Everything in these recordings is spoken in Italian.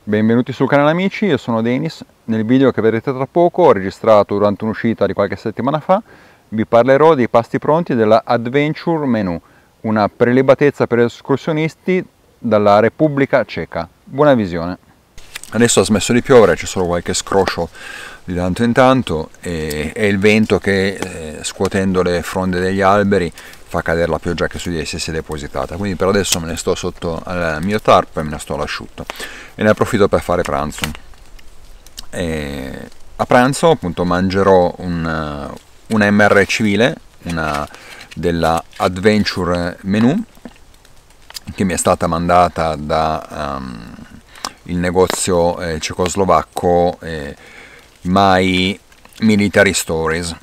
Benvenuti sul canale amici, io sono Denis. Nel video che vedrete tra poco, registrato durante un'uscita di qualche settimana fa, vi parlerò dei pasti pronti della Adventure Menu, una prelibatezza per escursionisti dalla Repubblica Ceca. Buona visione! Adesso ha smesso di piovere, c'è solo qualche scroscio di tanto in tanto e il vento che scuotendo le fronde degli alberi fa cadere la pioggia che su di essi si è depositata. Quindi per adesso me ne sto sotto al mio tarp e me ne sto all'asciutto e ne approfitto per fare pranzo. A pranzo appunto mangerò una MR civile, una della Adventure Menu, che mi è stata mandata da il negozio cecoslovacco My Military Stories.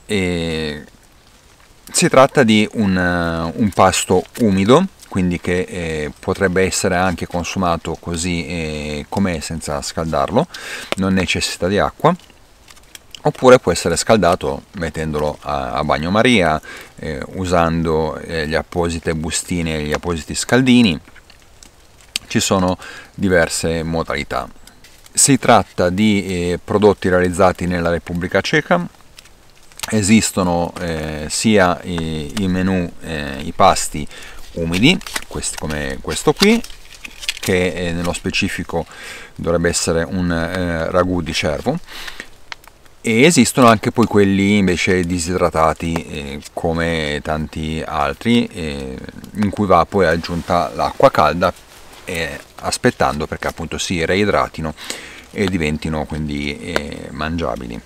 Si tratta di un pasto umido, quindi che potrebbe essere anche consumato così com'è senza scaldarlo, non necessita di acqua, oppure può essere scaldato mettendolo a bagnomaria, usando le apposite bustine e gli appositi scaldini. Ci sono diverse modalità. Si tratta di prodotti realizzati nella Repubblica Ceca. Esistono sia i menù, i pasti umidi, questi come questo qui, che nello specifico dovrebbe essere un ragù di cervo, e esistono anche poi quelli invece disidratati, come tanti altri, in cui va poi aggiunta l'acqua calda, aspettando perché appunto si reidratino e diventino quindi mangiabili.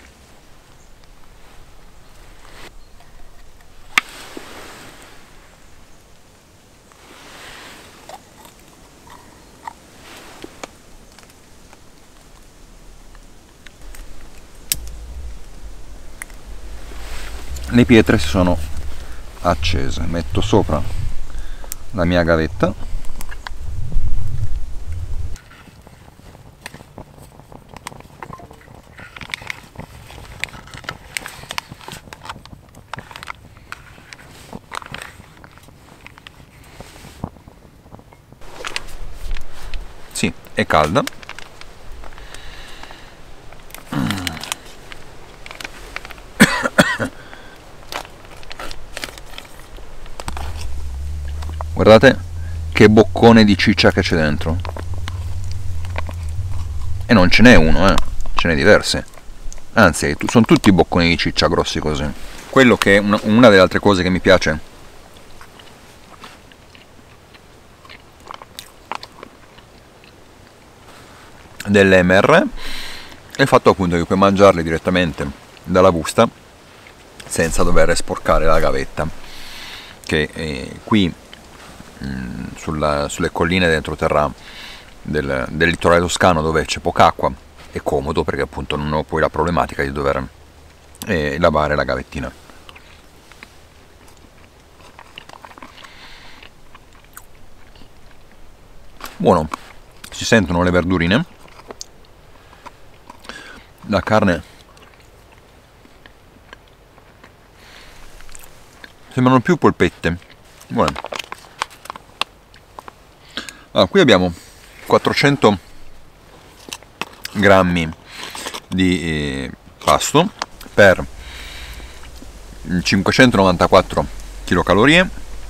Le pietre si sono accese, metto sopra la mia gavetta . Sì, è calda. Guardate che boccone di ciccia che c'è dentro. E non ce n'è uno, ce n'è diverse. Anzi, sono tutti bocconi di ciccia grossi così. Quello che è una delle altre cose che mi piace dell'MR è il fatto appunto che puoi mangiarli direttamente dalla busta senza dover sporcare la gavetta, che qui sulle colline dell'entroterra del litorale toscano, dove c'è poca acqua, è comodo perché appunto non ho poi la problematica di dover lavare la gavettina. Buono, si sentono le verdurine, la carne sembrano più polpette. Buono. Allora, qui abbiamo 400 grammi di pasto per 594 kcal,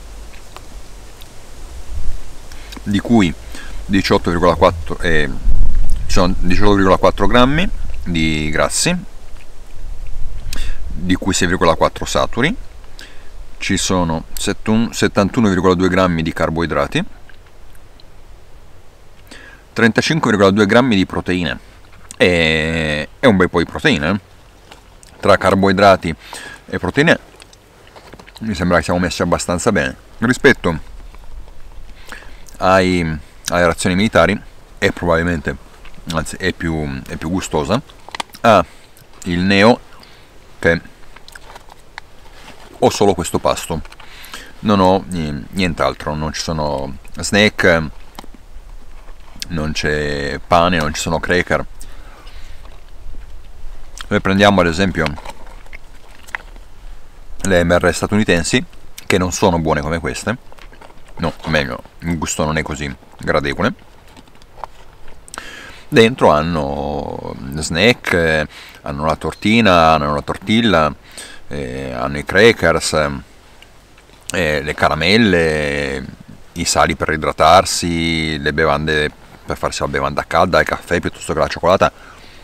di cui 18,4 grammi di grassi, di cui 6,4 saturi. Ci sono 71,2 grammi di carboidrati, 35,2 grammi di proteine. È un bel po' di proteine. Tra carboidrati e proteine mi sembra che siamo messi abbastanza bene. Rispetto alle razioni militari è probabilmente, anzi è più gustosa. Il neo, che ho solo questo pasto, non ho nient'altro, non ci sono snack, non c'è pane, non ci sono cracker. Noi prendiamo ad esempio le MR statunitensi, che non sono buone come queste, no, meglio, il gusto non è così gradevole, Dentro hanno snack, hanno la tortina, hanno la tortilla, hanno i crackers, le caramelle, i sali per idratarsi, le bevande per farsi la bevanda calda, il caffè piuttosto che la cioccolata.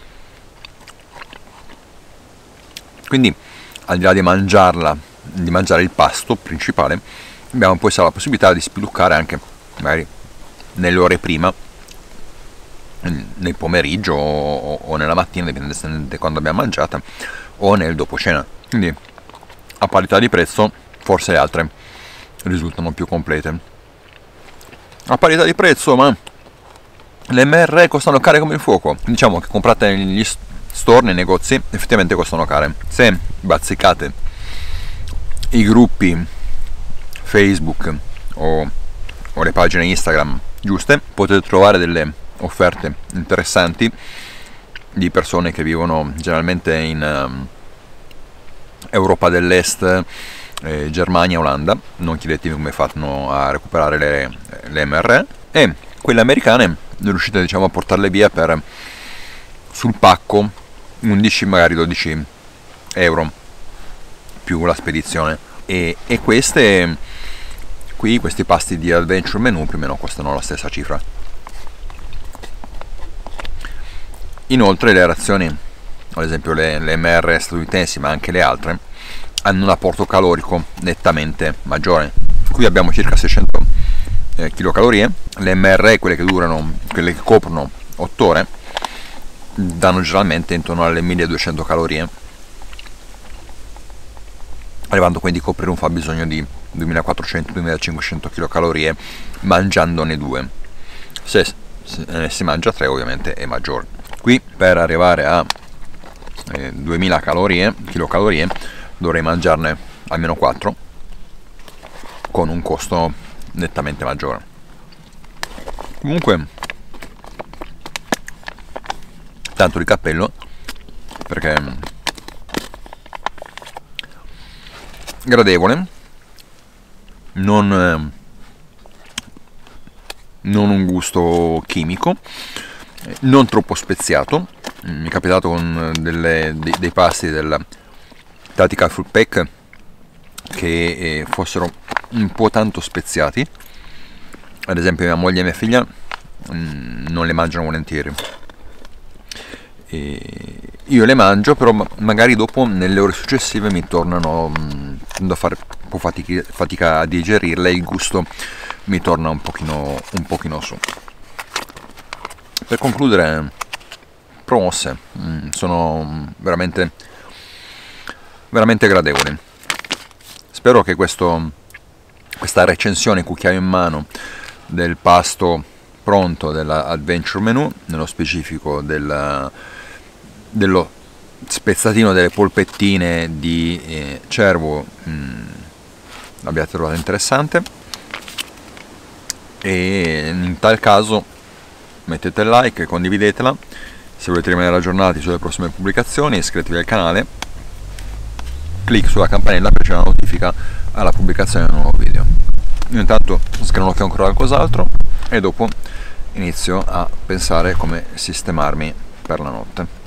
Quindi al di là di mangiarla, di mangiare il pasto principale, abbiamo poi la possibilità di spiluccare anche magari nelle ore prima, nel pomeriggio o nella mattina, dipende da quando abbiamo mangiata, o nel dopo cena. Quindi a parità di prezzo forse le altre risultano più complete. A parità di prezzo, ma le MR costano care come il fuoco. Diciamo che comprate negli store, nei negozi, effettivamente costano care. Se bazzicate i gruppi Facebook o le pagine Instagram giuste, potete trovare delle offerte interessanti di persone che vivono generalmente in Europa dell'Est, Germania, Olanda. Non chiedetemi come fanno a recuperare le MR, e quelle americane riuscite, diciamo, a portarle via per sul pacco 11, magari 12 euro più la spedizione, e questi pasti di adventure menu più o meno costano la stessa cifra. Inoltre le razioni, ad esempio le MR statunitensi, ma anche le altre, hanno un apporto calorico nettamente maggiore. Qui abbiamo circa 600 kcal. Le MR, quelle che coprono 8 ore, danno generalmente intorno alle 1200 calorie, arrivando quindi a coprire un fabbisogno di 2400-2500 kcal mangiandone 2. Se si mangia 3 ovviamente è maggiore. Qui per arrivare a 2000 kcal dovrei mangiarne almeno 4, con un costo nettamente maggiore. Comunque, tanto di cappello, perché gradevole, non un gusto chimico, non troppo speziato. Mi è capitato con dei pasti del Tactical Fruit Pack che fossero un po' tanto speziati. Ad esempio mia moglie e mia figlia non le mangiano volentieri, io le mangio, però magari dopo nelle ore successive mi tornano, tendo a fare un po' fatica a digerirle, il gusto mi torna un pochino su. Per concludere, promosse, sono veramente gradevoli. Spero che questa recensione cucchiaio in mano del pasto pronto della Adventure Menu, nello specifico dello spezzatino delle polpettine di cervo, l'abbiate trovato interessante, e in tal caso mettete il like e condividetela. Se volete rimanere aggiornati sulle prossime pubblicazioni, iscrivetevi al canale, clic sulla campanella per ricevere la notifica alla pubblicazione di un nuovo video. Io intanto sgranocchio ancora qualcos'altro e dopo inizio a pensare come sistemarmi per la notte.